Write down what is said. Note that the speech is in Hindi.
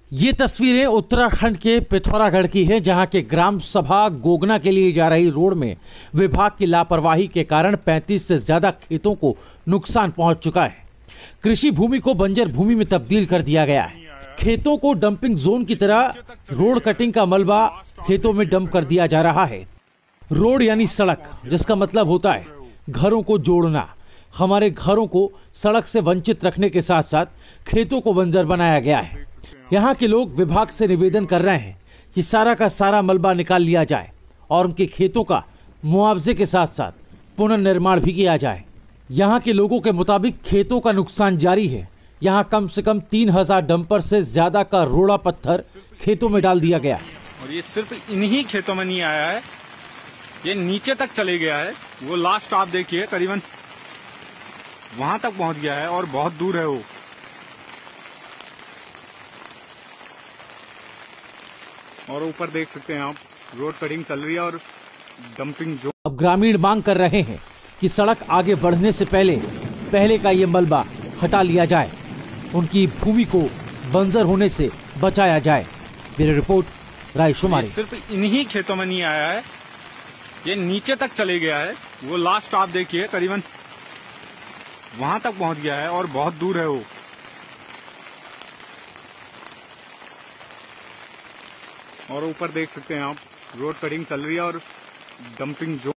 ये तस्वीरें उत्तराखंड के पिथौरागढ़ की है, जहां के ग्राम सभा गोगना के लिए जा रही रोड में विभाग की लापरवाही के कारण 35 से ज्यादा खेतों को नुकसान पहुंच चुका है। कृषि भूमि को बंजर भूमि में तब्दील कर दिया गया है। खेतों को डंपिंग जोन की तरह रोड कटिंग का मलबा खेतों में डंप कर दिया जा रहा है। रोड यानी सड़क, जिसका मतलब होता है घरों को जोड़ना। हमारे घरों को सड़क से वंचित रखने के साथ साथ खेतों को बंजर बनाया गया है। यहाँ के लोग विभाग से निवेदन कर रहे हैं कि सारा का सारा मलबा निकाल लिया जाए और उनके खेतों का मुआवजे के साथ साथ पुनर्निर्माण भी किया जाए। यहाँ के लोगों के मुताबिक खेतों का नुकसान जारी है। यहाँ कम से कम 3000 डंपर से ज्यादा का रोड़ा पत्थर खेतों में डाल दिया गया। और ये सिर्फ इन्हीं खेतों में नहीं आया है, ये नीचे तक चले गया है। वो लास्ट आप देखिए, करीबन वहां तक पहुंच गया है और बहुत दूर है वो। और ऊपर देख सकते हैं आप, रोड कटिंग चल रही है और डंपिंग जो। अब ग्रामीण मांग कर रहे हैं कि सड़क आगे बढ़ने से पहले का ये मलबा हटा लिया जाए, उनकी भूमि को बंजर होने से बचाया जाए। ब्यूरो रिपोर्ट, रायशुमारी। सिर्फ इन्हीं खेतों में नहीं आया है, ये नीचे तक चले गया है। वो लास्ट आप देखिए, करीबन वहां तक पहुंच गया है और बहुत दूर है वो। और ऊपर देख सकते हैं आप, रोड कटिंग चल रही है और डंपिंग जो।